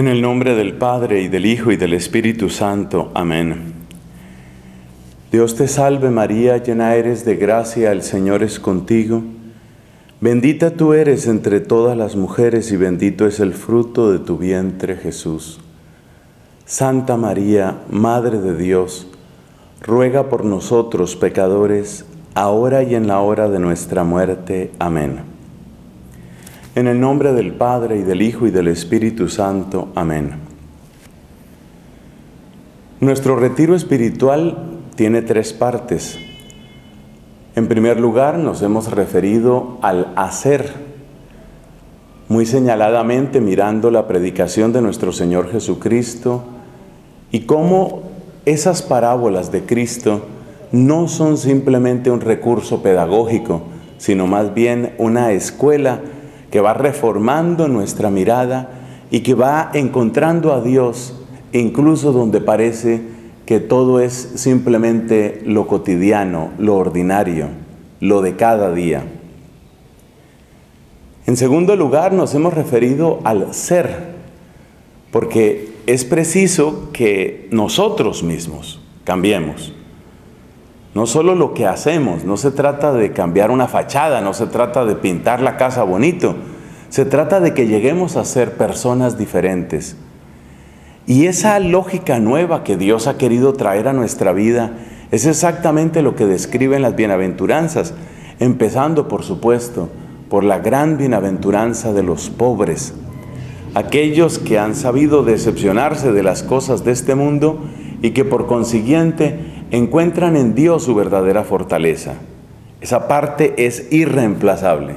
En el nombre del Padre, y del Hijo, y del Espíritu Santo. Amén. Dios te salve María, llena eres de gracia, el Señor es contigo. Bendita tú eres entre todas las mujeres, y bendito es el fruto de tu vientre, Jesús. Santa María, Madre de Dios, ruega por nosotros pecadores, ahora y en la hora de nuestra muerte. Amén. En el nombre del Padre, y del Hijo, y del Espíritu Santo. Amén. Nuestro retiro espiritual tiene 3 partes. En primer lugar, nos hemos referido al hacer, muy señaladamente mirando la predicación de nuestro Señor Jesucristo y cómo esas parábolas de Cristo no son simplemente un recurso pedagógico, sino más bien una escuela que va reformando nuestra mirada y que va encontrando a Dios incluso donde parece que todo es simplemente lo cotidiano, lo ordinario, lo de cada día. En segundo lugar, nos hemos referido al ser, porque es preciso que nosotros mismos cambiemos. No solo lo que hacemos, no se trata de cambiar una fachada, no se trata de pintar la casa bonito, se trata de que lleguemos a ser personas diferentes. Y esa lógica nueva que Dios ha querido traer a nuestra vida es exactamente lo que describen las bienaventuranzas, empezando, por supuesto, por la gran bienaventuranza de los pobres, aquellos que han sabido decepcionarse de las cosas de este mundo y que por consiguiente encuentran en Dios su verdadera fortaleza. Esa parte es irreemplazable.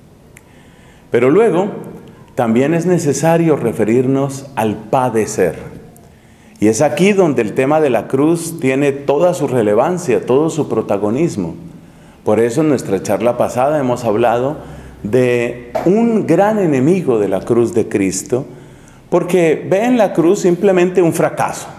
Pero luego también es necesario referirnos al padecer. Y es aquí donde el tema de la cruz tiene toda su relevancia, todo su protagonismo. Por eso en nuestra charla pasada hemos hablado de un gran enemigo de la cruz de Cristo, porque ve en la cruz simplemente un fracaso.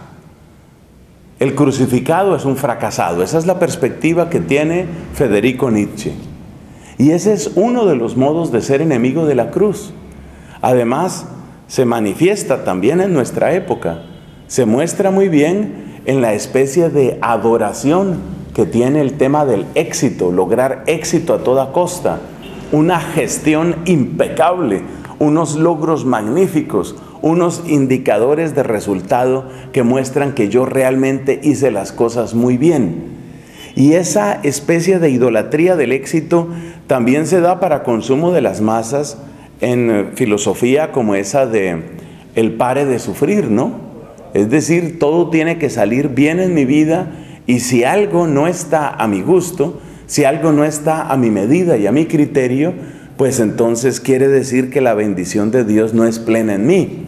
El crucificado es un fracasado. Esa es la perspectiva que tiene Federico Nietzsche. Y ese es uno de los modos de ser enemigo de la cruz. Además, se manifiesta también en nuestra época. Se muestra muy bien en la especie de adoración que tiene el tema del éxito, lograr éxito a toda costa. Una gestión impecable, unos logros magníficos, unos indicadores de resultado que muestran que yo realmente hice las cosas muy bien. Y esa especie de idolatría del éxito también se da para consumo de las masas en filosofía como esa de el pare de sufrir, ¿no? Es decir, todo tiene que salir bien en mi vida y si algo no está a mi gusto, si algo no está a mi medida y a mi criterio, pues entonces quiere decir que la bendición de Dios no es plena en mí.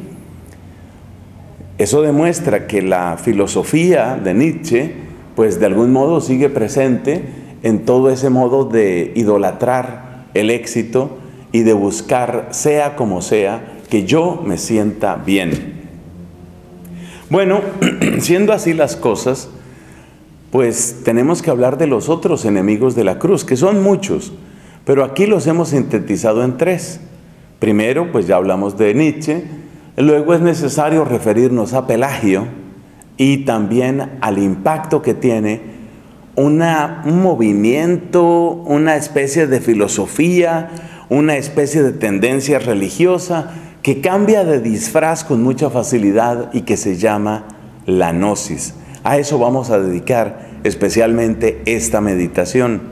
Eso demuestra que la filosofía de Nietzsche, pues de algún modo sigue presente en todo ese modo de idolatrar el éxito y de buscar, sea como sea, que yo me sienta bien. Bueno, siendo así las cosas, pues tenemos que hablar de los otros enemigos de la cruz, que son muchos, pero aquí los hemos sintetizado en 3. Primero, pues ya hablamos de Nietzsche, luego es necesario referirnos a Pelagio y también al impacto que tiene un movimiento, una especie de filosofía, una especie de tendencia religiosa que cambia de disfraz con mucha facilidad y que se llama la gnosis. A eso vamos a dedicar especialmente esta meditación.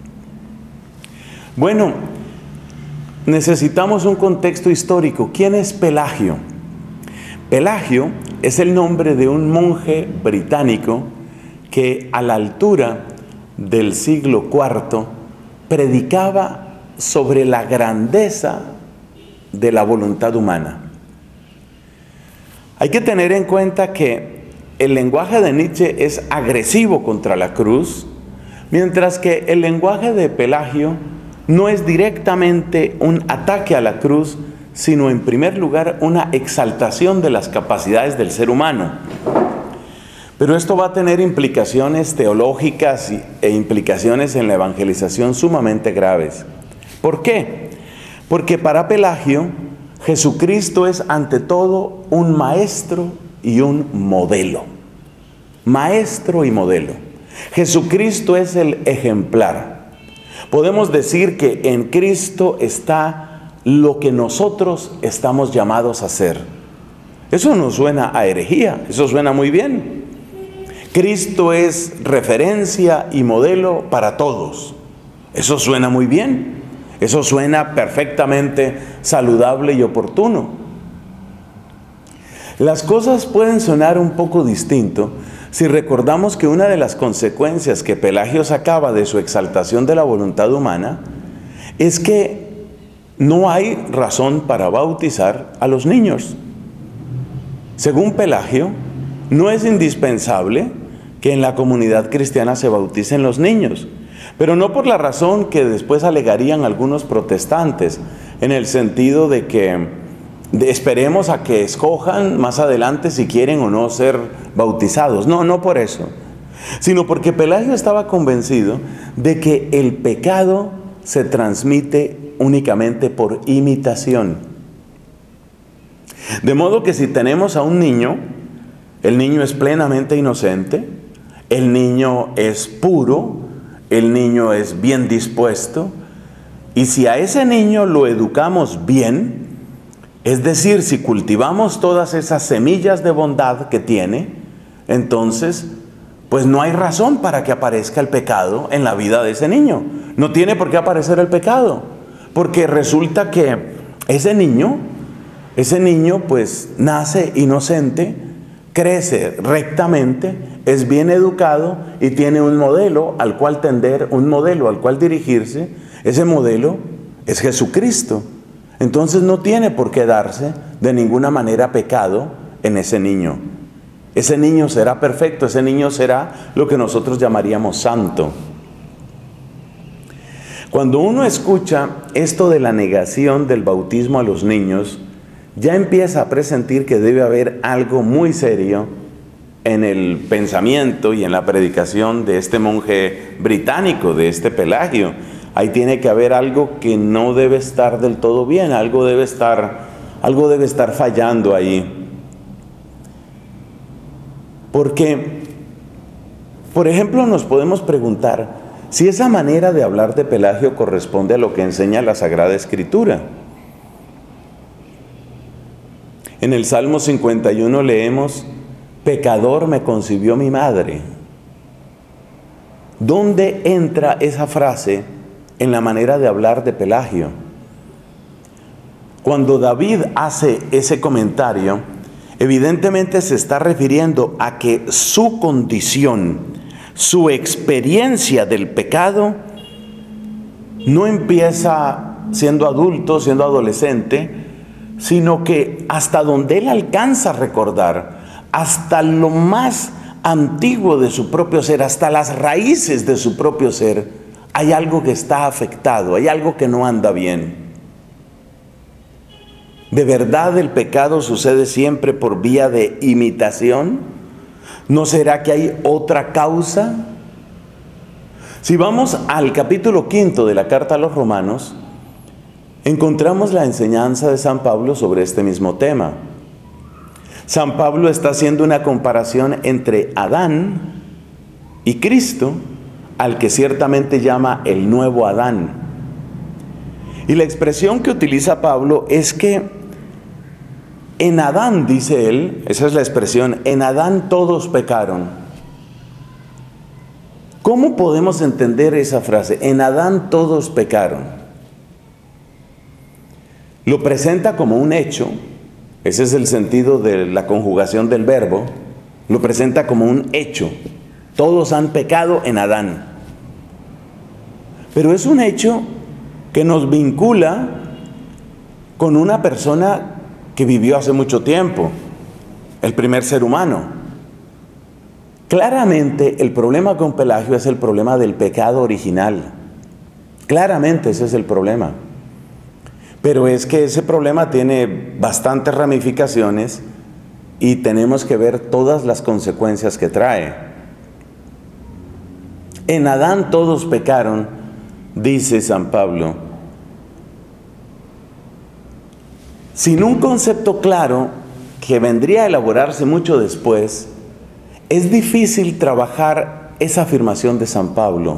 Bueno, necesitamos un contexto histórico. ¿Quién es Pelagio? Pelagio es el nombre de un monje británico que a la altura del siglo IV predicaba sobre la grandeza de la voluntad humana. Hay que tener en cuenta que el lenguaje de Nietzsche es agresivo contra la cruz, mientras que el lenguaje de Pelagio no es directamente un ataque a la cruz, sino en primer lugar una exaltación de las capacidades del ser humano. Pero esto va a tener implicaciones teológicas e implicaciones en la evangelización sumamente graves. ¿Por qué? Porque para Pelagio Jesucristo es ante todo un maestro y un modelo. Maestro y modelo. Jesucristo es el ejemplar. Podemos decir que en Cristo está lo que nosotros estamos llamados a hacer. Eso no suena a herejía, eso suena muy bien. Cristo es referencia y modelo para todos. Eso suena muy bien. Eso suena perfectamente saludable y oportuno. Las cosas pueden sonar un poco distinto si recordamos que una de las consecuencias que Pelagio sacaba de su exaltación de la voluntad humana es que no hay razón para bautizar a los niños. Según Pelagio, no es indispensable que en la comunidad cristiana se bauticen los niños, pero no por la razón que después alegarían algunos protestantes, en el sentido de que esperemos a que escojan más adelante si quieren o no ser bautizados. No por eso, sino porque Pelagio estaba convencido de que el pecado se transmite únicamente por imitación. De modo que si tenemos a un niño, el niño es plenamente inocente, el niño es puro, el niño es bien dispuesto, y si a ese niño lo educamos bien, es decir, si cultivamos todas esas semillas de bondad que tiene, entonces, pues no hay razón para que aparezca el pecado en la vida de ese niño. No tiene por qué aparecer el pecado, porque resulta que ese niño pues nace inocente, crece rectamente, es bien educado y tiene un modelo al cual tender, un modelo al cual dirigirse. Ese modelo es Jesucristo. Entonces no tiene por qué darse de ninguna manera pecado en ese niño. Ese niño será perfecto, ese niño será lo que nosotros llamaríamos santo. Cuando uno escucha esto de la negación del bautismo a los niños, ya empieza a presentir que debe haber algo muy serio en el pensamiento y en la predicación de este monje británico, de este Pelagio. Ahí tiene que haber algo que no debe estar del todo bien, algo debe estar fallando ahí. Porque, por ejemplo, nos podemos preguntar si esa manera de hablar de Pelagio corresponde a lo que enseña la Sagrada Escritura. En el Salmo 51 leemos: pecador me concibió mi madre. ¿Dónde entra esa frase en la manera de hablar de Pelagio? Cuando David hace ese comentario, evidentemente se está refiriendo a que su condición, su experiencia del pecado, no empieza siendo adulto, siendo adolescente, sino que hasta donde él alcanza a recordar, hasta lo más antiguo de su propio ser, hasta las raíces de su propio ser, hay algo que está afectado, hay algo que no anda bien. ¿De verdad el pecado sucede siempre por vía de imitación? ¿No será que hay otra causa? Si vamos al capítulo 5 de la carta a los Romanos, encontramos la enseñanza de San Pablo sobre este mismo tema. San Pablo está haciendo una comparación entre Adán y Cristo, al que ciertamente llama el nuevo Adán. Y la expresión que utiliza Pablo es que en Adán, dice él, esa es la expresión, en Adán todos pecaron. ¿Cómo podemos entender esa frase? En Adán todos pecaron. Lo presenta como un hecho, ese es el sentido de la conjugación del verbo, lo presenta como un hecho. Todos han pecado en Adán. Pero es un hecho que nos vincula con una persona que vivió hace mucho tiempo, el primer ser humano. Claramente el problema con Pelagio es el problema del pecado original. Claramente ese es el problema. Pero es que ese problema tiene bastantes ramificaciones y tenemos que ver todas las consecuencias que trae. En Adán todos pecaron, dice San Pablo. sin un concepto claro que vendría a elaborarse mucho después, es difícil trabajar esa afirmación de San Pablo.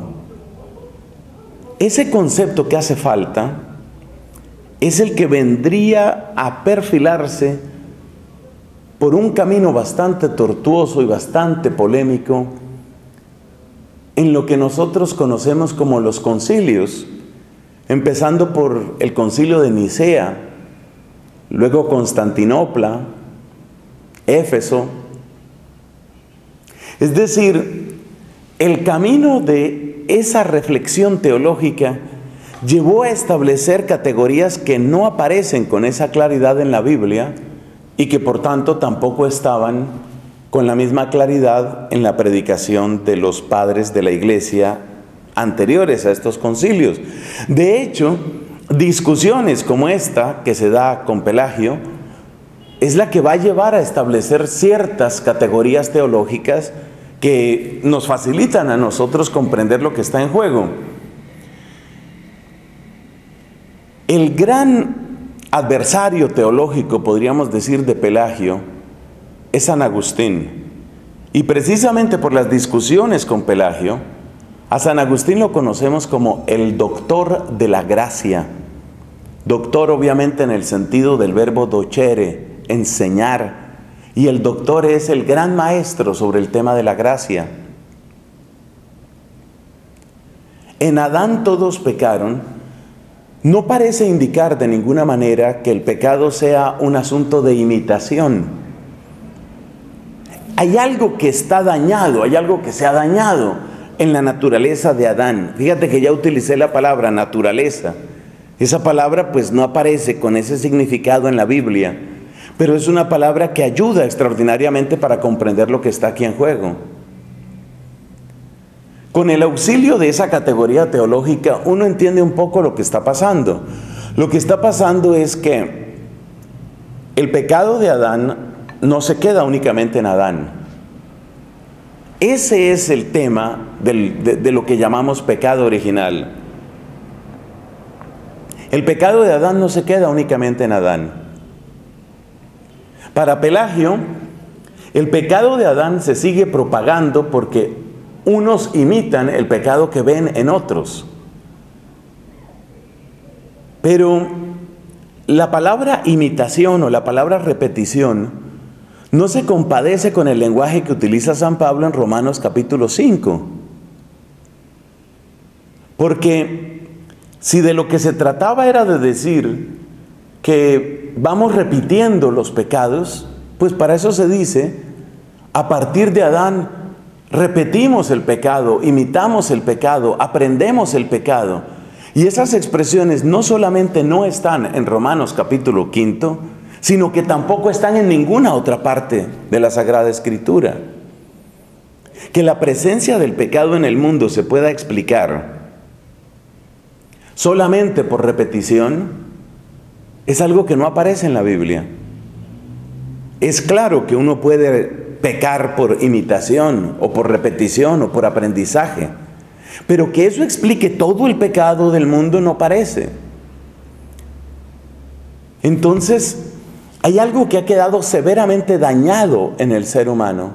Ese concepto que hace falta es el que vendría a perfilarse por un camino bastante tortuoso y bastante polémico en lo que nosotros conocemos como los concilios, empezando por el concilio de Nicea, luego Constantinopla, Éfeso. Es decir, el camino de esa reflexión teológica llevó a establecer categorías que no aparecen con esa claridad en la Biblia y que por tanto tampoco estaban con la misma claridad en la predicación de los padres de la Iglesia anteriores a estos concilios. De hecho, discusiones como esta que se da con Pelagio es la que va a llevar a establecer ciertas categorías teológicas que nos facilitan a nosotros comprender lo que está en juego. El gran adversario teológico, podríamos decir, de Pelagio es San Agustín. Y precisamente por las discusiones con Pelagio, a San Agustín lo conocemos como el doctor de la gracia. Doctor obviamente en el sentido del verbo docere, enseñar. Y el doctor es el gran maestro sobre el tema de la gracia. En Adán todos pecaron. No parece indicar de ninguna manera que el pecado sea un asunto de imitación. Hay algo que está dañado, hay algo que se ha dañado en la naturaleza de Adán. Fíjate que ya utilicé la palabra naturaleza. Esa palabra pues no aparece con ese significado en la Biblia, pero es una palabra que ayuda extraordinariamente para comprender lo que está aquí en juego. Con el auxilio de esa categoría teológica, uno entiende un poco lo que está pasando. Lo que está pasando es que el pecado de Adán no se queda únicamente en Adán. Ese es el tema de lo que llamamos pecado original. El pecado de Adán no se queda únicamente en Adán. Para Pelagio, el pecado de Adán se sigue propagando porque unos imitan el pecado que ven en otros. Pero la palabra imitación o la palabra repetición no se compadece con el lenguaje que utiliza San Pablo en Romanos capítulo 5. Porque si de lo que se trataba era de decir que vamos repitiendo los pecados, pues para eso se dice, a partir de Adán repetimos el pecado, imitamos el pecado, aprendemos el pecado. Y esas expresiones no solamente no están en Romanos capítulo 5, sino que tampoco están en ninguna otra parte de la Sagrada Escritura. Que la presencia del pecado en el mundo se pueda explicar solamente por repetición es algo que no aparece en la Biblia. Es claro que uno puede pecar por imitación o por repetición o por aprendizaje, pero que eso explique todo el pecado del mundo no parece. Entonces, hay algo que ha quedado severamente dañado en el ser humano.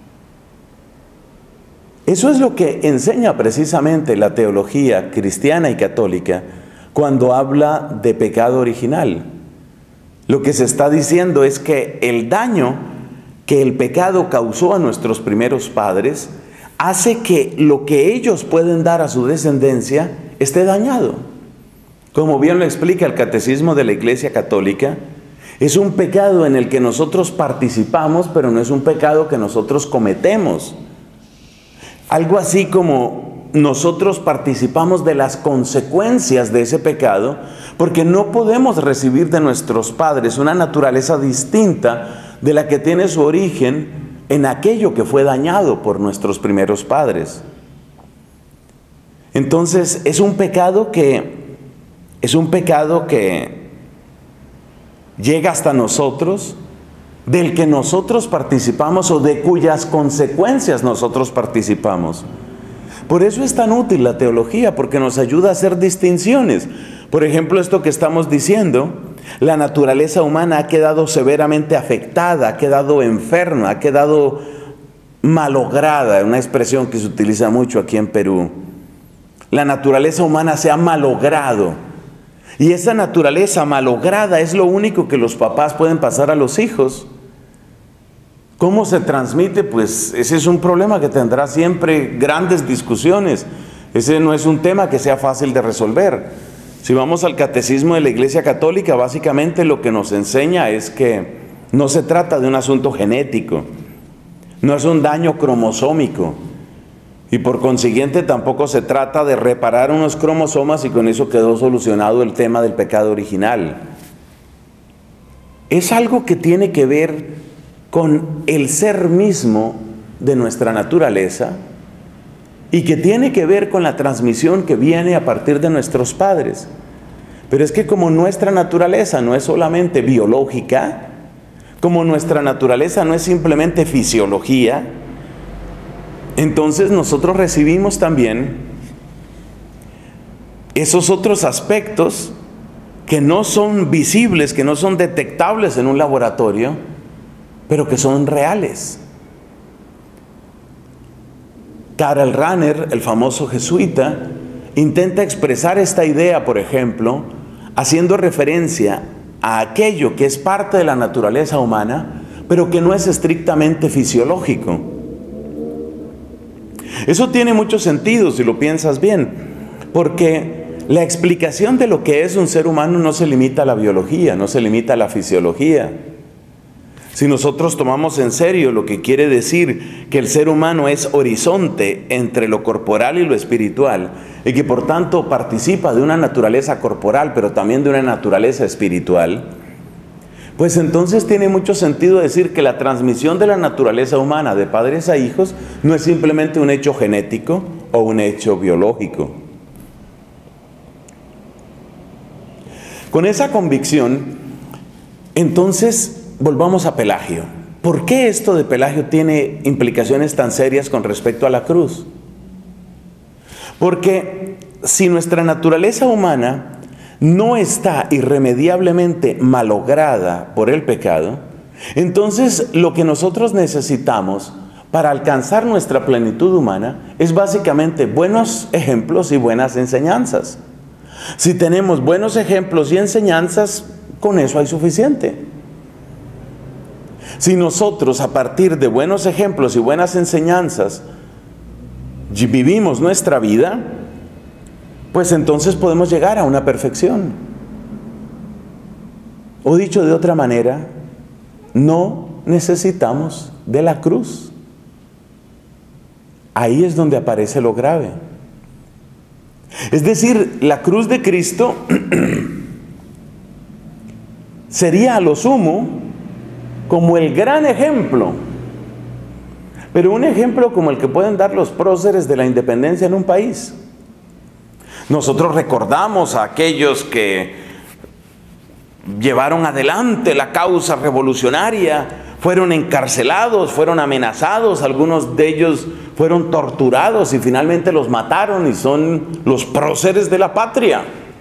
Eso es lo que enseña precisamente la teología cristiana y católica cuando habla de pecado original. Lo que se está diciendo es que el daño que el pecado causó a nuestros primeros padres hace que lo que ellos pueden dar a su descendencia esté dañado. Como bien lo explica el Catecismo de la Iglesia Católica, es un pecado en el que nosotros participamos, pero no es un pecado que nosotros cometemos. Algo así como nosotros participamos de las consecuencias de ese pecado, porque no podemos recibir de nuestros padres una naturaleza distinta de la que tiene su origen en aquello que fue dañado por nuestros primeros padres. Entonces, es un pecado que llega hasta nosotros, del que nosotros participamos o de cuyas consecuencias nosotros participamos. Por eso es tan útil la teología, porque nos ayuda a hacer distinciones. Por ejemplo, esto que estamos diciendo, La naturaleza humana ha quedado severamente afectada, ha quedado enferma, ha quedado malograda, una expresión que se utiliza mucho aquí en Perú. La naturaleza humana se ha malogrado. Y esa naturaleza malograda es lo único que los papás pueden pasar a los hijos. ¿Cómo se transmite? Pues ese es un problema que tendrá siempre grandes discusiones. Ese no es un tema que sea fácil de resolver. Si vamos al catecismo de la Iglesia Católica, básicamente lo que nos enseña es que no se trata de un asunto genético, no es un daño cromosómico, y por consiguiente tampoco se trata de reparar unos cromosomas y con eso quedó solucionado el tema del pecado original. Es algo que tiene que ver con el ser mismo de nuestra naturaleza y que tiene que ver con la transmisión que viene a partir de nuestros padres. Pero es que como nuestra naturaleza no es solamente biológica, como nuestra naturaleza no es simplemente fisiología, entonces nosotros recibimos también esos otros aspectos que no son visibles, que no son detectables en un laboratorio, pero que son reales. Karl Rahner, el famoso jesuita, intenta expresar esta idea, por ejemplo, haciendo referencia a aquello que es parte de la naturaleza humana, pero que no es estrictamente fisiológico. Eso tiene mucho sentido si lo piensas bien, porque la explicación de lo que es un ser humano no se limita a la biología, no se limita a la fisiología. Si nosotros tomamos en serio lo que quiere decir que el ser humano es horizonte entre lo corporal y lo espiritual, y que por tanto participa de una naturaleza corporal, pero también de una naturaleza espiritual, pues entonces tiene mucho sentido decir que la transmisión de la naturaleza humana de padres a hijos no es simplemente un hecho genético o un hecho biológico. Con esa convicción, entonces volvamos a Pelagio. ¿Por qué esto de Pelagio tiene implicaciones tan serias con respecto a la cruz? Porque si nuestra naturaleza humana no está irremediablemente malograda por el pecado, entonces lo que nosotros necesitamos para alcanzar nuestra plenitud humana es básicamente buenos ejemplos y buenas enseñanzas. Si tenemos buenos ejemplos y enseñanzas, con eso hay suficiente. Si nosotros a partir de buenos ejemplos y buenas enseñanzas vivimos nuestra vida, pues entonces podemos llegar a una perfección. O dicho de otra manera, no necesitamos de la cruz. Ahí es donde aparece lo grave. Es decir, la cruz de Cristo sería a lo sumo como el gran ejemplo, pero un ejemplo como el que pueden dar los próceres de la independencia en un país. Nosotros recordamos a aquellos que llevaron adelante la causa revolucionaria, fueron encarcelados, fueron amenazados, algunos de ellos fueron torturados y finalmente los mataron y son los próceres de la patria.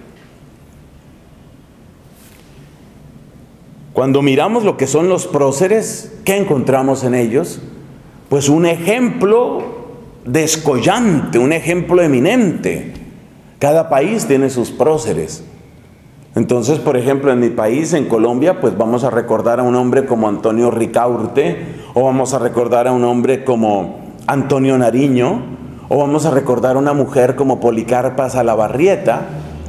Cuando miramos lo que son los próceres, ¿qué encontramos en ellos? Pues un ejemplo descollante, un ejemplo eminente. Cada país tiene sus próceres. Entonces, por ejemplo, en mi país, en Colombia, pues vamos a recordar a un hombre como Antonio Ricaurte, o vamos a recordar a un hombre como Antonio Nariño, o vamos a recordar a una mujer como Policarpa Salabarrieta.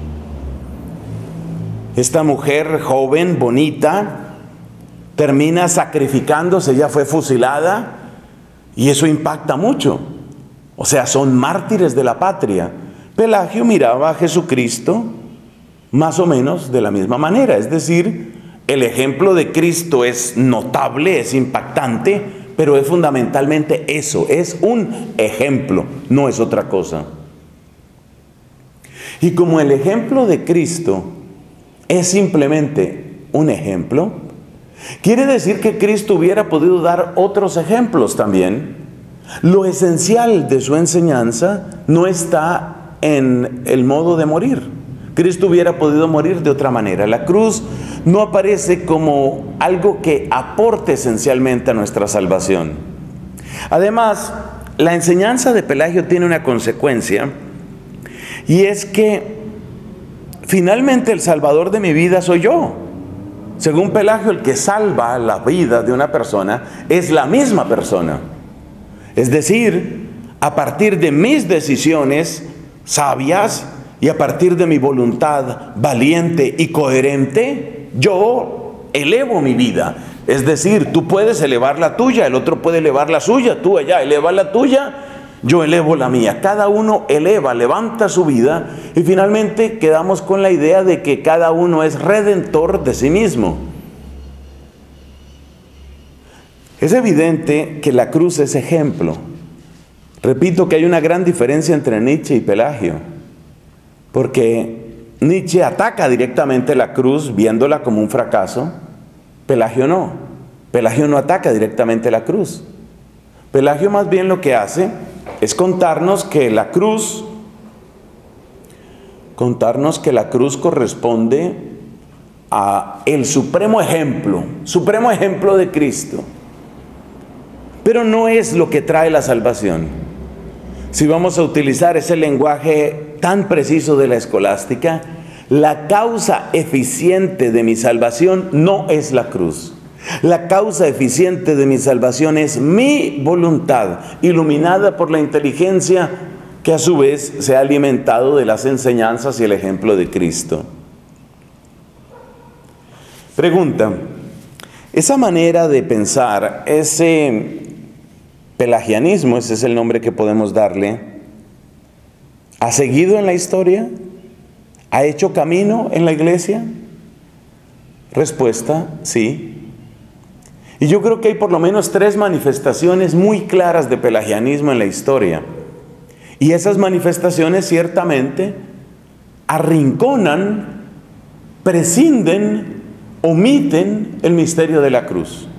Esta mujer joven, bonita, termina sacrificándose, ella fue fusilada, y eso impacta mucho. O sea, son mártires de la patria. Pelagio miraba a Jesucristo más o menos de la misma manera, es decir, el ejemplo de Cristo es notable, es impactante, pero es fundamentalmente eso, es un ejemplo, no es otra cosa. Y como el ejemplo de Cristo es simplemente un ejemplo, quiere decir que Cristo hubiera podido dar otros ejemplos también. Lo esencial de su enseñanza no está en el modo de morir, Cristo hubiera podido morir de otra manera. La cruz no aparece como algo que aporte esencialmente a nuestra salvación. Además, la enseñanza de Pelagio tiene una consecuencia, y es que finalmente el salvador de mi vida soy yo. Según Pelagio, el que salva la vida de una persona es la misma persona. Es decir, a partir de mis decisiones sabias y a partir de mi voluntad valiente y coherente, yo elevo mi vida. Es decir, tú puedes elevar la tuya, el otro puede elevar la suya, tú allá elevas la tuya, yo elevo la mía. Cada uno eleva, levanta su vida, y finalmente quedamos con la idea de que cada uno es redentor de sí mismo. Es evidente que la cruz es ejemplo. Repito que hay una gran diferencia entre Nietzsche y Pelagio, porque Nietzsche ataca directamente la cruz viéndola como un fracaso. Pelagio no. Pelagio no ataca directamente la cruz. Pelagio más bien lo que hace es contarnos que la cruz corresponde a el supremo ejemplo de Cristo. Pero no es lo que trae la salvación. Si vamos a utilizar ese lenguaje tan preciso de la escolástica, la causa eficiente de mi salvación no es la cruz. La causa eficiente de mi salvación es mi voluntad, iluminada por la inteligencia que a su vez se ha alimentado de las enseñanzas y el ejemplo de Cristo. Pregunta: esa manera de pensar, ese pelagianismo, ese es el nombre que podemos darle, ¿ha seguido en la historia? ¿Ha hecho camino en la iglesia? Respuesta: sí. Y yo creo que hay por lo menos 3 manifestaciones muy claras de pelagianismo en la historia. Y esas manifestaciones ciertamente arrinconan, prescinden, omiten el misterio de la cruz.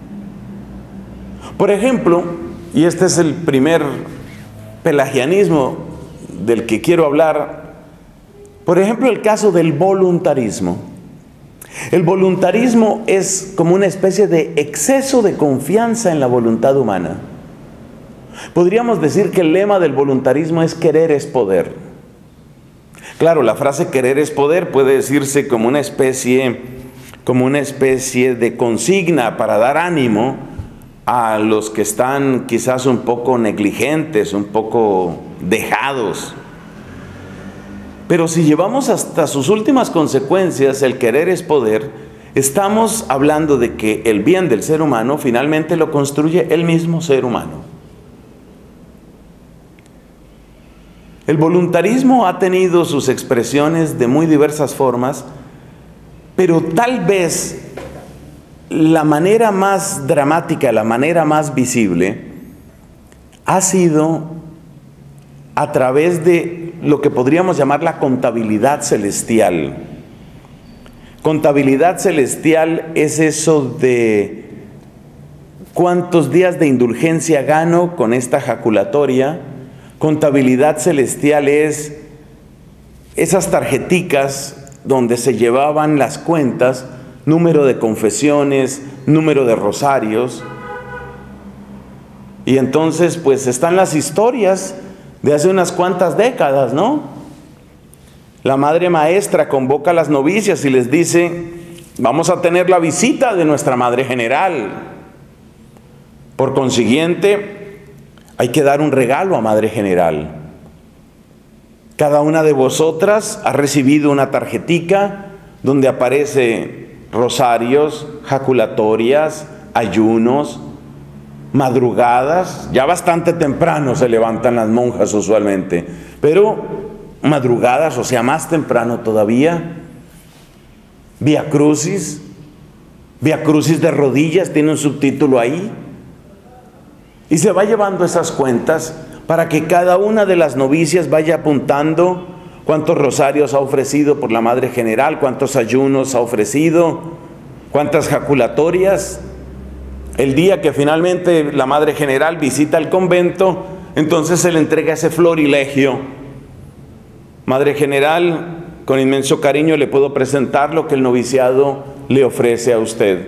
Por ejemplo, y este es el primer pelagianismo del que quiero hablar, por ejemplo, el caso del voluntarismo. El voluntarismo es como una especie de exceso de confianza en la voluntad humana. Podríamos decir que el lema del voluntarismo es querer es poder. Claro, la frase querer es poder puede decirse como una especie de consigna para dar ánimo a los que están quizás un poco negligentes, un poco dejados. Pero si llevamos hasta sus últimas consecuencias el querer es poder, estamos hablando de que el bien del ser humano finalmente lo construye el mismo ser humano. El voluntarismo ha tenido sus expresiones de muy diversas formas, pero tal vez la manera más dramática, la manera más visible, ha sido a través de lo que podríamos llamar la contabilidad celestial. Contabilidad celestial es eso de cuántos días de indulgencia gano con esta jaculatoria. Contabilidad celestial es esas tarjeticas donde se llevaban las cuentas, número de confesiones, número de rosarios. Y entonces pues están las historias de hace unas cuantas décadas, ¿no? La madre maestra convoca a las novicias y les dice: vamos a tener la visita de nuestra madre general. Por consiguiente, hay que dar un regalo a madre general. Cada una de vosotras ha recibido una tarjetica donde aparece rosarios, jaculatorias, ayunos, madrugadas. Ya bastante temprano se levantan las monjas usualmente, pero madrugadas, o sea, más temprano todavía. Vía Crucis de rodillas, tiene un subtítulo ahí. Y se va llevando esas cuentas para que cada una de las novicias vaya apuntando cuántos rosarios ha ofrecido por la Madre General, cuántos ayunos ha ofrecido, cuántas jaculatorias. El día que finalmente la Madre General visita el convento, entonces se le entrega ese florilegio. Madre General, con inmenso cariño le puedo presentar lo que el noviciado le ofrece a usted.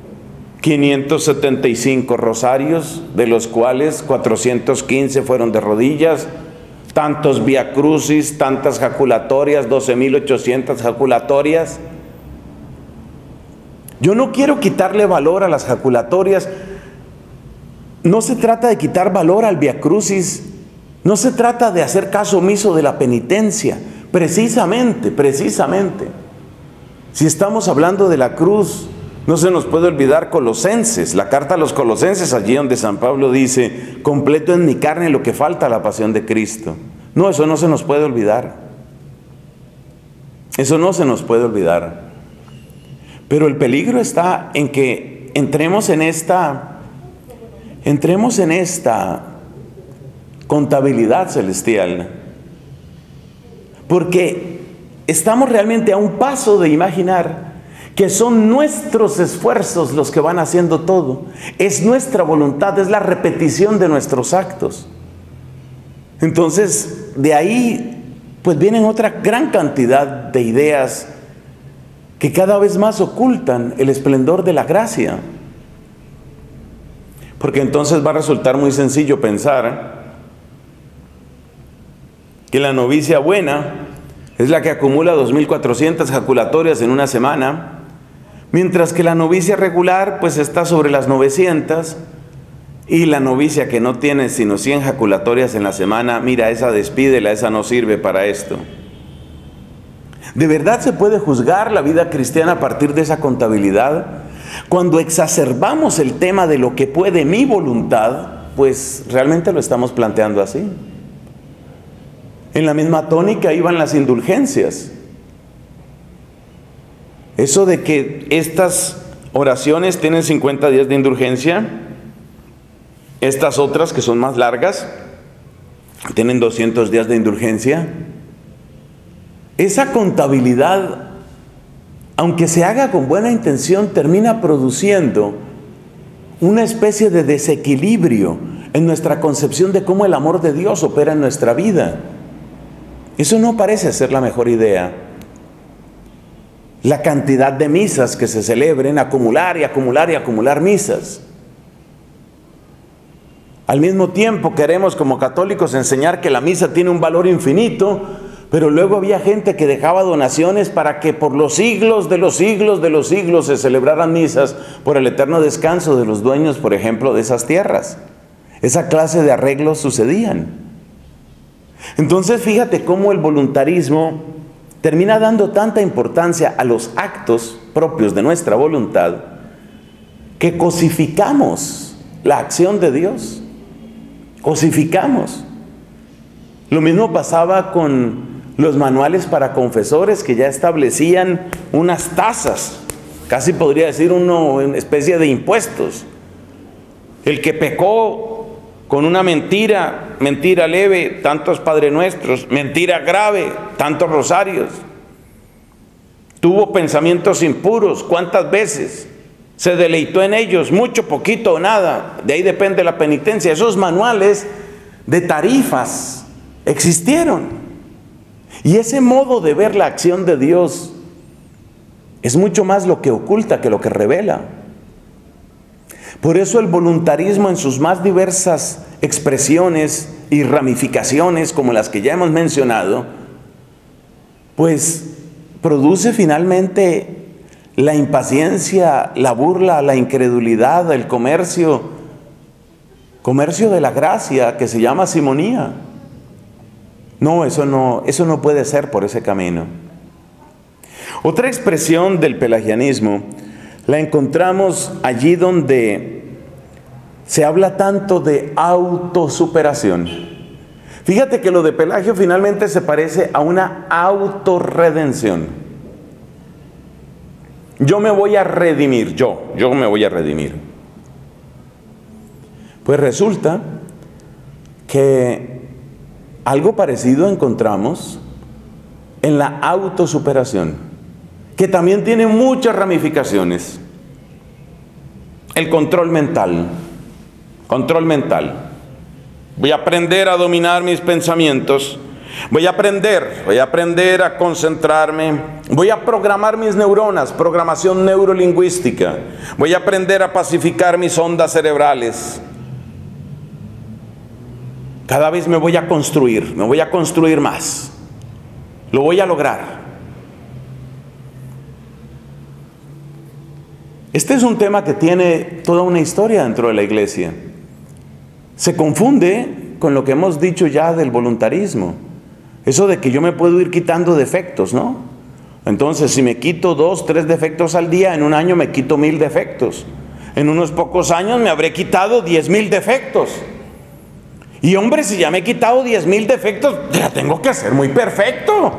575 rosarios, de los cuales 415 fueron de rodillas, tantos vía crucis, tantas jaculatorias, 12.800 jaculatorias. Yo no quiero quitarle valor a las jaculatorias. No se trata de quitar valor al vía crucis, no se trata de hacer caso omiso de la penitencia. Precisamente, si estamos hablando de la cruz, no se nos puede olvidar Colosenses, la carta a los Colosenses, allí donde San Pablo dice: completo en mi carne lo que falta a la pasión de Cristo. No, eso no se nos puede olvidar. Eso no se nos puede olvidar. Pero el peligro está en que entremos en esta contabilidad celestial. Porque estamos realmente a un paso de imaginar que son nuestros esfuerzos los que van haciendo todo. Es nuestra voluntad, es la repetición de nuestros actos. Entonces, de ahí, pues vienen otra gran cantidad de ideas que cada vez más ocultan el esplendor de la gracia. Porque entonces va a resultar muy sencillo pensar que la novicia buena es la que acumula 2.400 jaculatorias en una semana, mientras que la novicia regular pues está sobre las 900, y la novicia que no tiene sino 100 jaculatorias en la semana, mira, esa despídela, esa no sirve para esto. ¿De verdad se puede juzgar la vida cristiana a partir de esa contabilidad? Cuando exacerbamos el tema de lo que puede mi voluntad, pues realmente lo estamos planteando así. En la misma tónica iban las indulgencias. Eso de que estas oraciones tienen 50 días de indulgencia, estas otras que son más largas tienen 200 días de indulgencia. Esa contabilidad, aunque se haga con buena intención, termina produciendo una especie de desequilibrio en nuestra concepción de cómo el amor de Dios opera en nuestra vida. Eso no parece ser la mejor idea. La cantidad de misas que se celebren, acumular y acumular y acumular misas. Al mismo tiempo queremos como católicos enseñar que la misa tiene un valor infinito, pero luego había gente que dejaba donaciones para que por los siglos de los siglos de los siglos se celebraran misas por el eterno descanso de los dueños, por ejemplo, de esas tierras. Esa clase de arreglos sucedían. Entonces fíjate cómo el voluntarismo termina dando tanta importancia a los actos propios de nuestra voluntad que cosificamos la acción de Dios. Cosificamos. Lo mismo pasaba con los manuales para confesores, que ya establecían unas tasas, casi podría decir una especie de impuestos. El que pecó con una mentira, mentira leve, tantos Padre Nuestros, mentira grave, tantos rosarios. Tuvo pensamientos impuros, ¿cuántas veces? Se deleitó en ellos, mucho, poquito o nada. De ahí depende la penitencia. Esos manuales de tarifas existieron. Y ese modo de ver la acción de Dios es mucho más lo que oculta que lo que revela. Por eso el voluntarismo en sus más diversas expresiones y ramificaciones, como las que ya hemos mencionado, pues produce finalmente la impaciencia, la burla, la incredulidad, el comercio de la gracia, que se llama simonía. No, eso no puede ser por ese camino. Otra expresión del pelagianismo la encontramos allí donde se habla tanto de autosuperación. Fíjate que lo de Pelagio finalmente se parece a una autorredención. Yo me voy a redimir, yo me voy a redimir. Pues resulta que algo parecido encontramos en la autosuperación, que también tiene muchas ramificaciones. El control mental. Control mental. Voy a aprender a dominar mis pensamientos, Voy a aprender a concentrarme. Voy a programar mis neuronas, programación neurolingüística. Voy a aprender a pacificar mis ondas cerebrales. Cada vez me voy a construir más. Lo voy a lograr. Este es un tema que tiene toda una historia dentro de la iglesia. Se confunde con lo que hemos dicho ya del voluntarismo. Eso de que yo me puedo ir quitando defectos, ¿no? Entonces, si me quito 2, 3 defectos al día, en un año me quito 1000 defectos. En unos pocos años me habré quitado 10,000 defectos. Y hombre, si ya me he quitado 10,000 defectos, ya tengo que ser muy perfecto.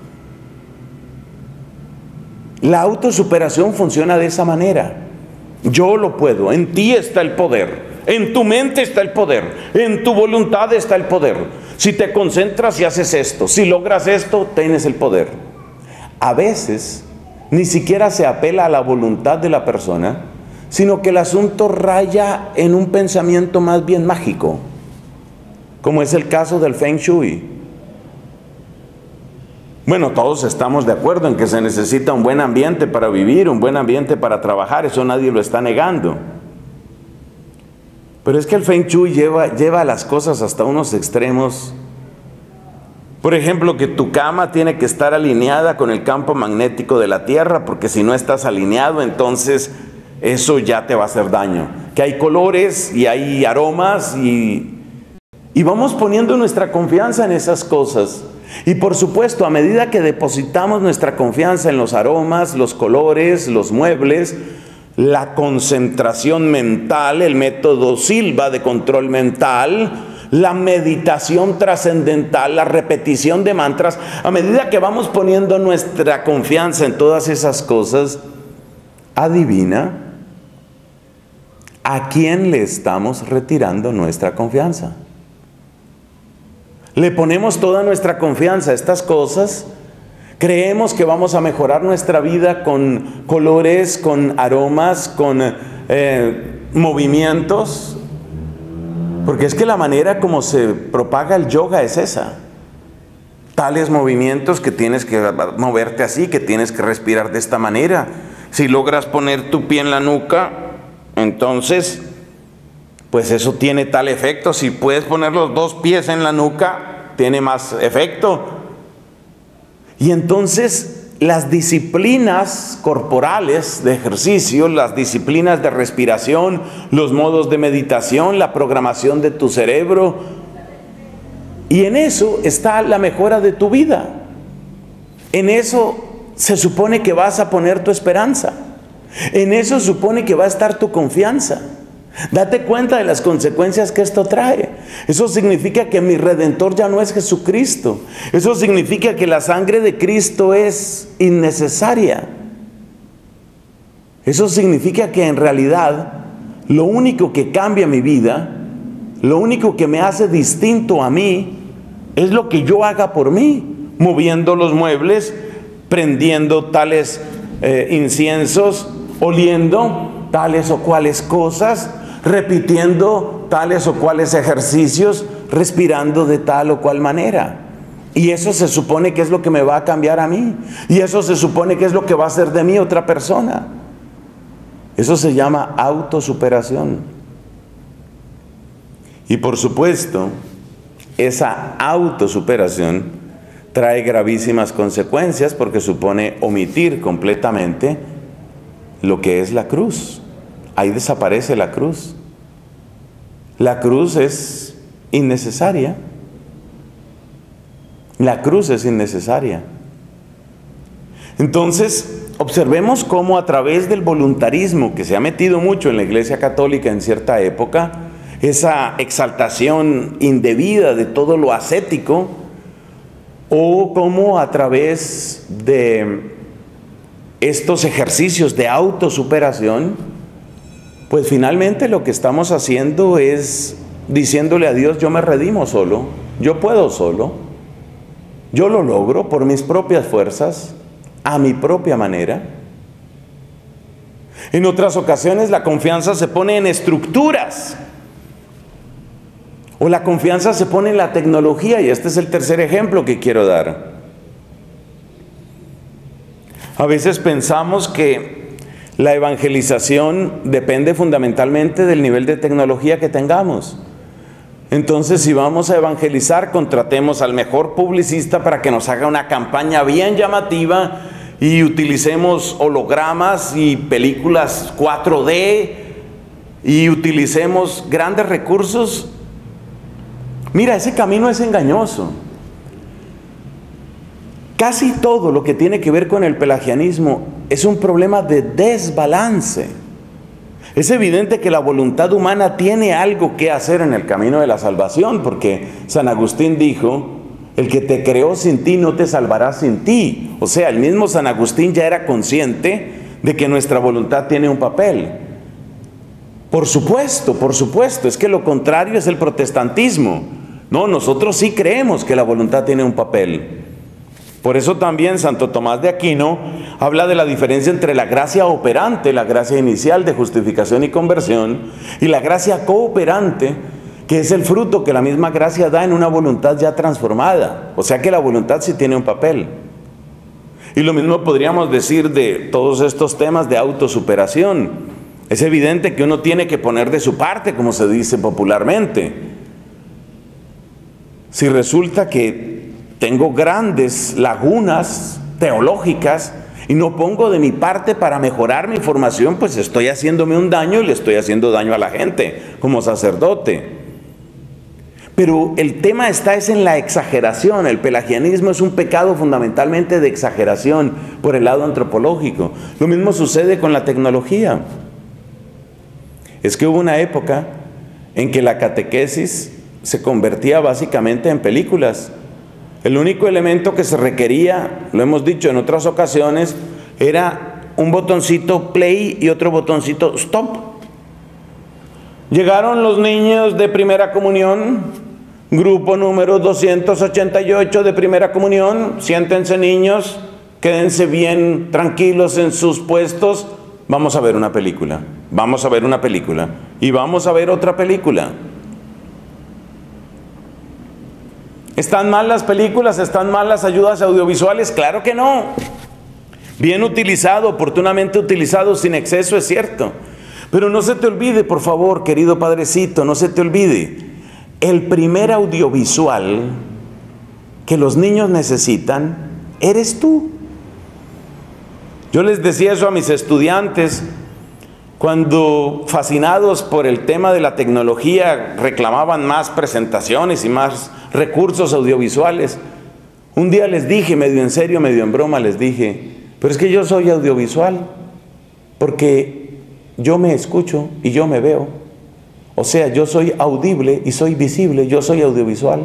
La autosuperación funciona de esa manera. Yo lo puedo, en ti está el poder. En tu mente está el poder, en tu voluntad está el poder. Si te concentras y haces esto, si logras esto, tienes el poder. A veces, ni siquiera se apela a la voluntad de la persona, sino que el asunto raya en un pensamiento más bien mágico, como es el caso del Feng Shui. Bueno, todos estamos de acuerdo en que se necesita un buen ambiente para vivir, un buen ambiente para trabajar, eso nadie lo está negando. Pero es que el Feng Shui lleva las cosas hasta unos extremos. Por ejemplo, que tu cama tiene que estar alineada con el campo magnético de la Tierra, porque si no estás alineado, entonces eso ya te va a hacer daño. Que hay colores y hay aromas y vamos poniendo nuestra confianza en esas cosas. Y por supuesto, a medida que depositamos nuestra confianza en los aromas, los colores, los muebles, la concentración mental, el método Silva de control mental, la meditación trascendental, la repetición de mantras, a medida que vamos poniendo nuestra confianza en todas esas cosas, adivina a quién le estamos retirando nuestra confianza. Le ponemos toda nuestra confianza a estas cosas. Creemos que vamos a mejorar nuestra vida con colores, con aromas, con movimientos. Porque es que la manera como se propaga el yoga es esa. Tales movimientos que tienes que moverte así, que tienes que respirar de esta manera. Si logras poner tu pie en la nuca, entonces, pues eso tiene tal efecto. Si puedes poner los 2 pies en la nuca, tiene más efecto. Y entonces las disciplinas corporales de ejercicio, las disciplinas de respiración, los modos de meditación, la programación de tu cerebro, y en eso está la mejora de tu vida. En eso se supone que vas a poner tu esperanza. En eso se supone que va a estar tu confianza. Date cuenta de las consecuencias que esto trae. Eso significa que mi Redentor ya no es Jesucristo. Eso significa que la sangre de Cristo es innecesaria. Eso significa que en realidad lo único que cambia mi vida, lo único que me hace distinto a mí, es lo que yo haga por mí, moviendo los muebles, prendiendo tales inciensos, oliendo tales o cuales cosas, repitiendo tales o cuales ejercicios, respirando de tal o cual manera. Y eso se supone que es lo que me va a cambiar a mí. Y eso se supone que es lo que va a hacer de mí otra persona. Eso se llama autosuperación. Y por supuesto, esa autosuperación trae gravísimas consecuencias porque supone omitir completamente lo que es la cruz. Ahí desaparece la cruz. La cruz es innecesaria. La cruz es innecesaria. Entonces, observemos cómo a través del voluntarismo que se ha metido mucho en la Iglesia Católica en cierta época, esa exaltación indebida de todo lo ascético, o cómo a través de estos ejercicios de autosuperación, pues finalmente lo que estamos haciendo es diciéndole a Dios: yo me redimo solo, yo puedo solo, yo lo logro por mis propias fuerzas, a mi propia manera. En otras ocasiones la confianza se pone en estructuras O la confianza se pone en la tecnología, y este es el tercer ejemplo que quiero dar. A veces pensamos que la evangelización depende fundamentalmente del nivel de tecnología que tengamos. Entonces, si vamos a evangelizar, contratemos al mejor publicista para que nos haga una campaña bien llamativa y utilicemos hologramas y películas 4D y utilicemos grandes recursos. Mira, ese camino es engañoso. Casi todo lo que tiene que ver con el pelagianismo es un problema de desbalance. Es evidente que la voluntad humana tiene algo que hacer en el camino de la salvación, porque San Agustín dijo: el que te creó sin ti no te salvará sin ti. O sea, el mismo San Agustín ya era consciente de que nuestra voluntad tiene un papel. Por supuesto, es que lo contrario es el protestantismo. No, nosotros sí creemos que la voluntad tiene un papel. Por eso también Santo Tomás de Aquino habla de la diferencia entre la gracia operante, la gracia inicial de justificación y conversión, y la gracia cooperante, que es el fruto que la misma gracia da en una voluntad ya transformada. O sea que la voluntad sí tiene un papel. Y lo mismo podríamos decir de todos estos temas de autosuperación. Es evidente que uno tiene que poner de su parte, como se dice popularmente. Si resulta que tengo grandes lagunas teológicas y no pongo de mi parte para mejorar mi formación, pues estoy haciéndome un daño y le estoy haciendo daño a la gente como sacerdote. Pero el tema es en la exageración. El pelagianismo es un pecado fundamentalmente de exageración por el lado antropológico. Lo mismo sucede con la tecnología. Es que hubo una época en que la catequesis se convertía básicamente en películas. El único elemento que se requería, lo hemos dicho en otras ocasiones, era un botoncito play y otro botoncito stop. Llegaron los niños de primera comunión, grupo número 288 de primera comunión. Siéntense, niños, quédense bien tranquilos en sus puestos. Vamos a ver una película, vamos a ver una película y vamos a ver otra película. ¿Están mal las películas? ¿Están mal las ayudas audiovisuales? Claro que no. Bien utilizado, oportunamente utilizado, sin exceso, es cierto. Pero no se te olvide, por favor, querido padrecito, no se te olvide. El primer audiovisual que los niños necesitan eres tú. Yo les decía eso a mis estudiantes cuando, fascinados por el tema de la tecnología, reclamaban más presentaciones y más recursos audiovisuales. Un día les dije, medio en serio, medio en broma, les dije: pero es que yo soy audiovisual, porque yo me escucho y yo me veo. O sea, yo soy audible y soy visible, yo soy audiovisual.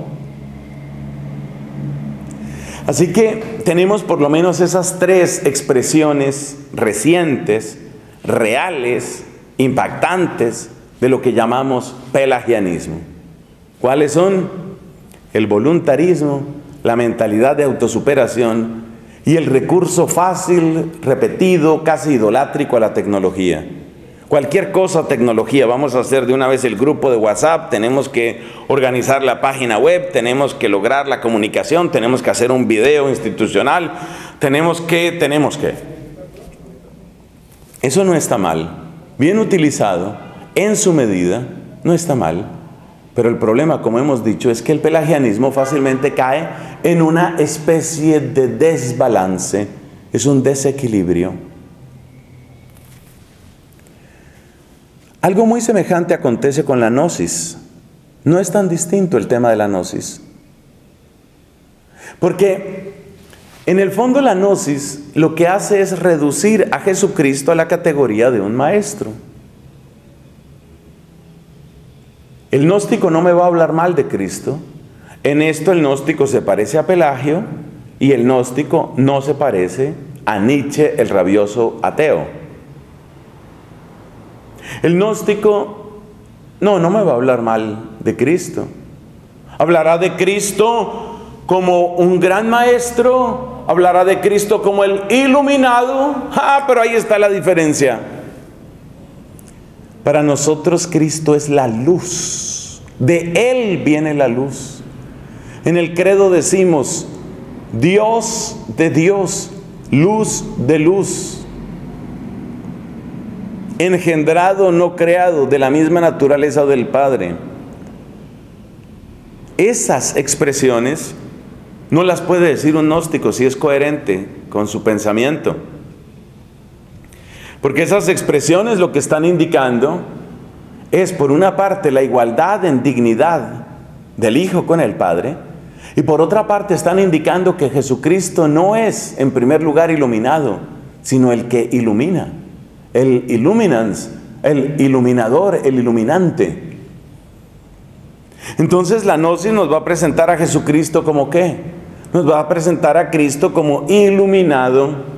Así que tenemos por lo menos esas tres expresiones recientes, reales, impactantes, de lo que llamamos pelagianismo. ¿Cuáles son? El voluntarismo, la mentalidad de autosuperación y el recurso fácil, repetido, casi idolátrico a la tecnología. Cualquier cosa, tecnología. Vamos a hacer de una vez el grupo de WhatsApp, tenemos que organizar la página web, tenemos que lograr la comunicación, tenemos que hacer un video institucional, tenemos que. Eso no está mal. Bien utilizado, en su medida, no está mal. Pero el problema, como hemos dicho, es que el pelagianismo fácilmente cae en una especie de desbalance. Es un desequilibrio. Algo muy semejante acontece con la gnosis. No es tan distinto el tema de la gnosis. Porque en el fondo la gnosis lo que hace es reducir a Jesucristo a la categoría de un maestro. El gnóstico no me va a hablar mal de Cristo. En esto el gnóstico se parece a Pelagio y el gnóstico no se parece a Nietzsche, el rabioso ateo. El gnóstico no me va a hablar mal de Cristo. Hablará de Cristo como un gran maestro, hablará de Cristo como el iluminado. Pero ahí está la diferencia. Para nosotros Cristo es la luz De Él viene la luz. En el credo decimos, Dios de Dios, luz de luz. Engendrado, no creado, de la misma naturaleza del Padre. Esas expresiones no las puede decir un gnóstico si es coherente con su pensamiento. Porque esas expresiones lo que están indicando es, por una parte, la igualdad en dignidad del Hijo con el Padre, y por otra parte están indicando que Jesucristo no es, en primer lugar, iluminado, sino el que ilumina, el illuminans, el iluminador, el iluminante. Entonces la gnosis nos va a presentar a Jesucristo como ¿qué? Nos va a presentar a Cristo como iluminado.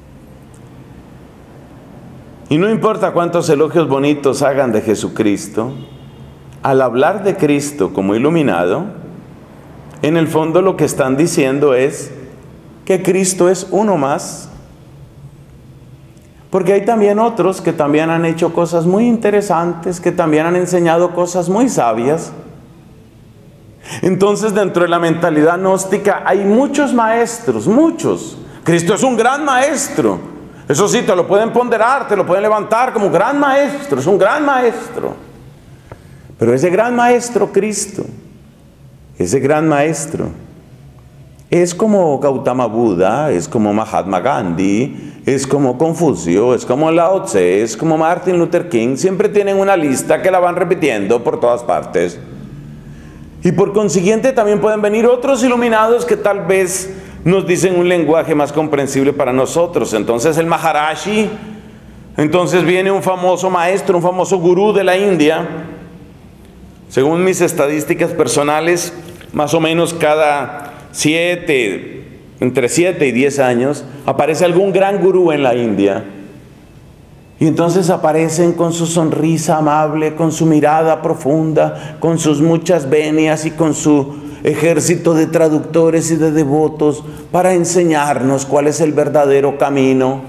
Y no importa cuántos elogios bonitos hagan de Jesucristo, al hablar de Cristo como iluminado, en el fondo lo que están diciendo es que Cristo es uno más. Porque hay también otros que también han hecho cosas muy interesantes, que también han enseñado cosas muy sabias. Entonces, dentro de la mentalidad gnóstica hay muchos maestros, muchos. Cristo es un gran maestro. Eso sí, te lo pueden ponderar, te lo pueden levantar como gran maestro, es un gran maestro. Pero ese gran maestro Cristo, ese gran maestro, es como Gautama Buda, es como Mahatma Gandhi, es como Confucio, es como Lao Tse, es como Martin Luther King. Siempre tienen una lista que la van repitiendo por todas partes. Y por consiguiente también pueden venir otros iluminados que tal vez nos dicen un lenguaje más comprensible para nosotros. Entonces el Maharaji, entonces viene un famoso maestro, un famoso gurú de la India. Según mis estadísticas personales, más o menos cada entre 7 y 10 años, aparece algún gran gurú en la India. Y entonces aparecen con su sonrisa amable, con su mirada profunda, con sus muchas venias y con su ejército de traductores y de devotos para enseñarnos cuál es el verdadero camino.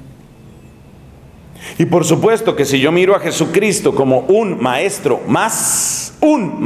Y por supuesto que si yo miro a Jesucristo como un maestro más,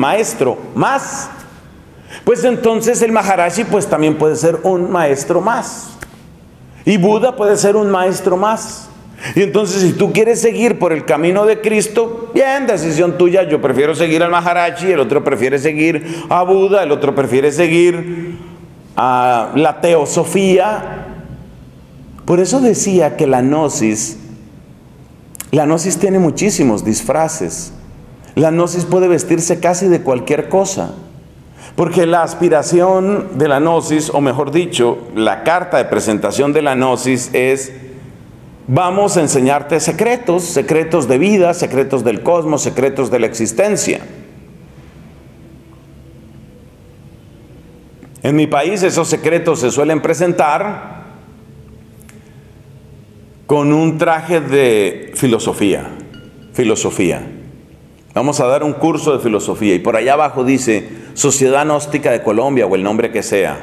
pues entonces el Maharaji pues también puede ser un maestro más. Y Buda puede ser un maestro más. Y entonces si tú quieres seguir por el camino de Cristo, bien, decisión tuya. Yo prefiero seguir al Maharaji, el otro prefiere seguir a Buda, el otro prefiere seguir a la teosofía. Por eso decía que la gnosis tiene muchísimos disfraces. La gnosis puede vestirse casi de cualquier cosa. Porque la aspiración de la gnosis, o mejor dicho, la carta de presentación de la gnosis es: vamos a enseñarte secretos, secretos de vida, secretos del cosmos, secretos de la existencia. En mi país esos secretos se suelen presentar con un traje de filosofía. Vamos a dar un curso de filosofía y por allá abajo dice Sociedad Gnóstica de Colombia o el nombre que sea.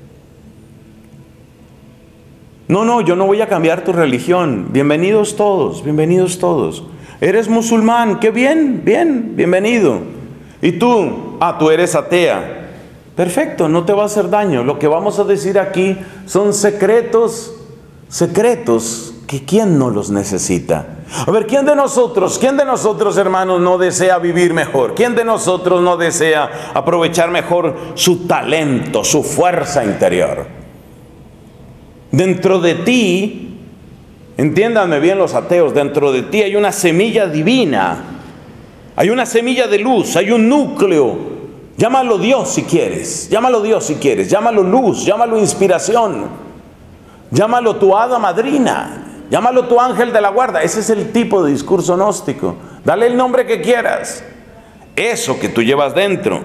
No, yo no voy a cambiar tu religión. Bienvenidos todos, bienvenidos todos. ¿Eres musulmán? ¡Qué bien! Bien, bienvenido. ¿Y tú? Tú eres atea. Perfecto, no te va a hacer daño. Lo que vamos a decir aquí son secretos que ¿quién no los necesita? A ver, ¿quién de nosotros, hermanos, no desea vivir mejor? ¿Quién de nosotros no desea aprovechar mejor su talento, su fuerza interior? Dentro de ti, entiéndanme bien los ateos, dentro de ti hay una semilla divina, hay una semilla de luz, hay un núcleo. Llámalo Dios si quieres, llámalo luz, llámalo inspiración, llámalo tu hada madrina, llámalo tu ángel de la guarda. Ese es el tipo de discurso gnóstico. Dale el nombre que quieras. Eso que tú llevas dentro,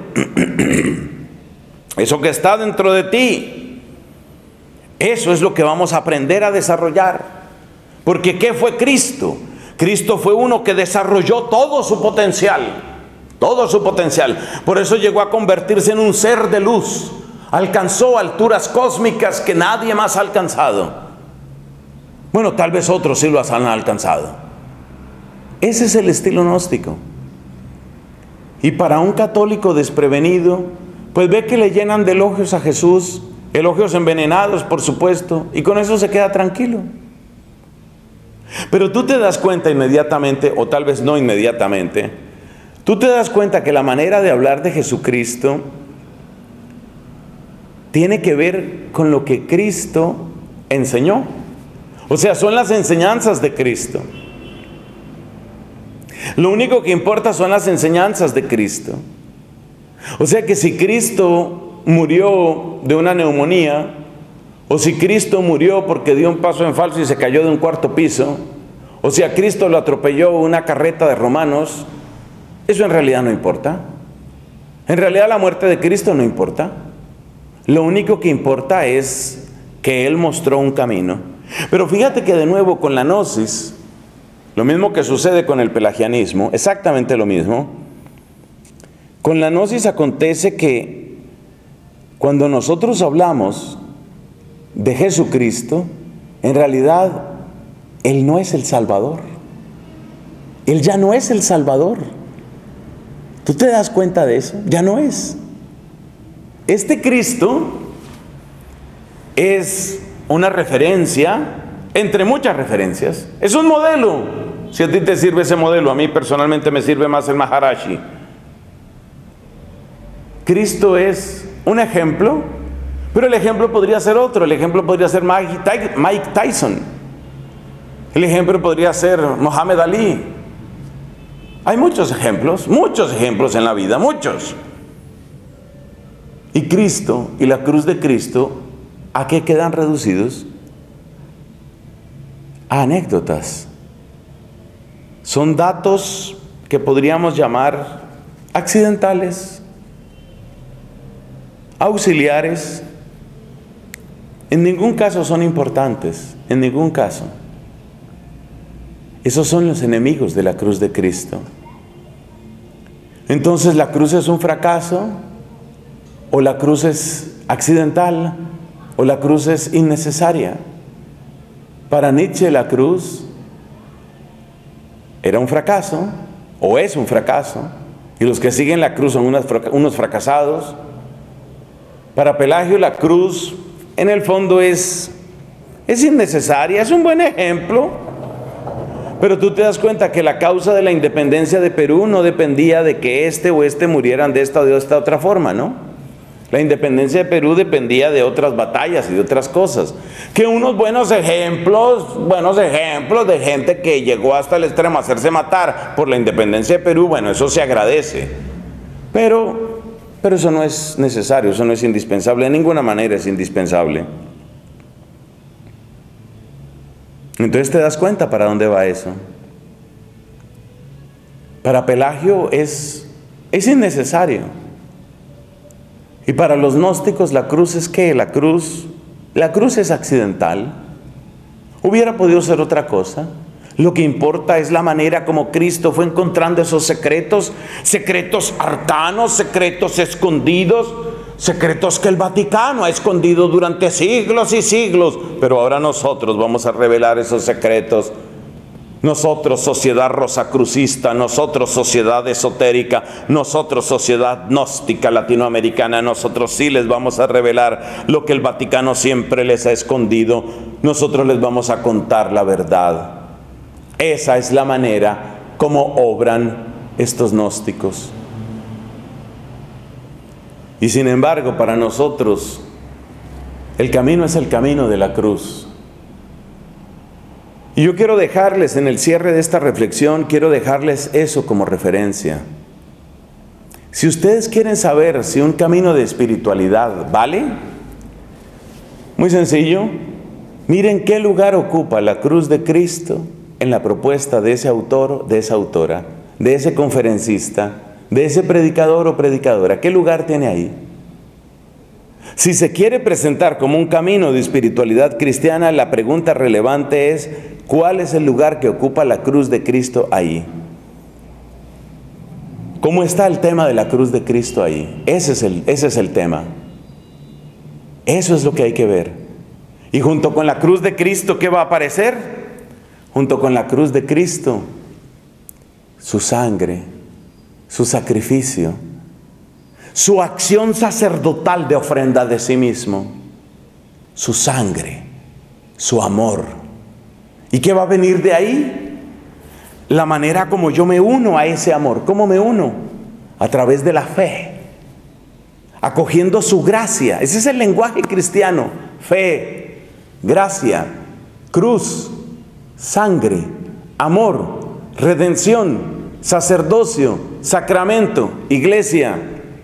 eso que está dentro de ti, eso es lo que vamos a aprender a desarrollar. Porque ¿qué fue Cristo? Cristo fue uno que desarrolló todo su potencial. Todo su potencial. Por eso llegó a convertirse en un ser de luz. Alcanzó alturas cósmicas que nadie más ha alcanzado. Bueno, tal vez otros sí lo han alcanzado. Ese es el estilo gnóstico. Y para un católico desprevenido, pues ve que le llenan de elogios a Jesús, elogios envenenados, por supuesto, y con eso se queda tranquilo. Pero tú te das cuenta inmediatamente, o tal vez no inmediatamente, tú te das cuenta que la manera de hablar de Jesucristo tiene que ver con lo que Cristo enseñó. O sea, son las enseñanzas de Cristo. Lo único que importa son las enseñanzas de Cristo. O sea que si Cristo murió de una neumonía, o si Cristo murió porque dio un paso en falso y se cayó de un cuarto piso, o si a Cristo lo atropelló una carreta de romanos, eso en realidad no importa. En realidad la muerte de Cristo no importa. Lo único que importa es que Él mostró un camino. Pero fíjate que de nuevo con la gnosis, lo mismo que sucede con el pelagianismo, exactamente lo mismo. Con la gnosis acontece que cuando nosotros hablamos de Jesucristo, en realidad Él no es el Salvador. Él ya no es el Salvador. ¿Tú te das cuenta de eso? Ya no es. Este Cristo es una referencia, entre muchas referencias. Es un modelo. Si a ti te sirve ese modelo, a mí personalmente me sirve más el Maharashi. Cristo es un ejemplo, pero el ejemplo podría ser otro. El ejemplo podría ser Mike Tyson. El ejemplo podría ser Mohamed Ali. Hay muchos ejemplos en la vida, muchos. Y Cristo y la cruz de Cristo, ¿a qué quedan reducidos? A anécdotas. Son datos que podríamos llamar accidentales, auxiliares. En ningún caso son importantes, en ningún caso. Esos son los enemigos de la cruz de Cristo. Entonces, ¿la cruz es un fracaso? ¿O la cruz es accidental? ¿O la cruz es innecesaria? Para Nietzsche la cruz era un fracaso, o es un fracaso, y los que siguen la cruz son unos fracasados. Para Pelagio la cruz en el fondo es innecesaria, es un buen ejemplo. Pero tú te das cuenta que la causa de la independencia de Perú no dependía de que este o este murieran de esta o de esta otra forma, ¿no? La independencia de Perú dependía de otras batallas y de otras cosas. Que unos buenos ejemplos de gente que llegó hasta el extremo a hacerse matar por la independencia de Perú, bueno, eso se agradece. Pero eso no es necesario, eso no es indispensable, de ninguna manera es indispensable. Entonces te das cuenta para dónde va eso. Para Pelagio es innecesario. Y para los gnósticos la cruz es ¿qué? La cruz es accidental. Hubiera podido ser otra cosa. Lo que importa es la manera como Cristo fue encontrando esos secretos arcanos, secretos escondidos, secretos que el Vaticano ha escondido durante siglos y siglos. Pero ahora nosotros vamos a revelar esos secretos. Nosotros, sociedad rosacrucista, nosotros, sociedad esotérica, nosotros, sociedad gnóstica latinoamericana, nosotros sí les vamos a revelar lo que el Vaticano siempre les ha escondido. Nosotros les vamos a contar la verdad. Esa es la manera como obran estos gnósticos. Y sin embargo, para nosotros, el camino es el camino de la cruz. Y yo quiero dejarles, en el cierre de esta reflexión, quiero dejarles eso como referencia. Si ustedes quieren saber si un camino de espiritualidad vale, muy sencillo, miren qué lugar ocupa la cruz de Cristo en la propuesta de ese autor, de esa autora, de ese conferencista, de ese predicador o predicadora. ¿Qué lugar tiene ahí? Si se quiere presentar como un camino de espiritualidad cristiana, la pregunta relevante es, ¿cuál es el lugar que ocupa la cruz de Cristo ahí? ¿Cómo está el tema de la cruz de Cristo ahí? Ese es el tema. Eso es lo que hay que ver. Y junto con la cruz de Cristo, ¿qué va a aparecer? Junto con la cruz de Cristo, su sangre, su sacrificio, su acción sacerdotal de ofrenda de sí mismo, su sangre, su amor. ¿Y qué va a venir de ahí? La manera como yo me uno a ese amor. ¿Cómo me uno? A través de la fe, acogiendo su gracia. Ese es el lenguaje cristiano: fe, gracia, cruz, sangre, amor, redención, sacerdocio, sacramento, iglesia.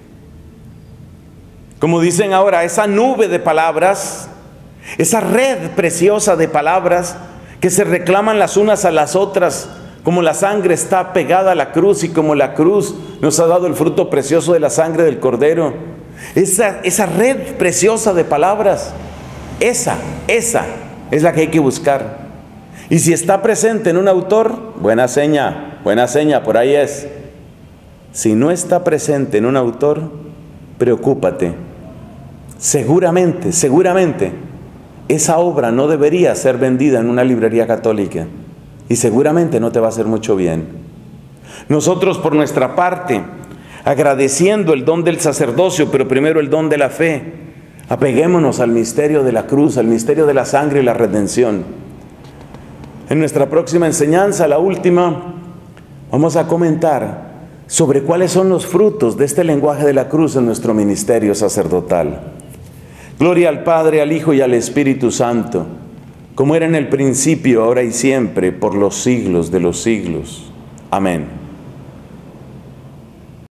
Como dicen ahora, esa nube de palabras, esa red preciosa de palabras que se reclaman las unas a las otras, como la sangre está pegada a la cruz y como la cruz nos ha dado el fruto precioso de la sangre del Cordero. Esa red preciosa de palabras, esa es la que hay que buscar. Y si está presente en un autor, buena seña, por ahí es. Si no está presente en un autor, preocúpate. Seguramente, esa obra no debería ser vendida en una librería católica y seguramente no te va a hacer mucho bien. Nosotros, por nuestra parte, agradeciendo el don del sacerdocio, pero primero el don de la fe, apeguémonos al misterio de la cruz, al misterio de la sangre y la redención. En nuestra próxima enseñanza, la última, vamos a comentar sobre cuáles son los frutos de este lenguaje de la cruz en nuestro ministerio sacerdotal. Gloria al Padre, al Hijo y al Espíritu Santo, como era en el principio, ahora y siempre, por los siglos de los siglos. Amén.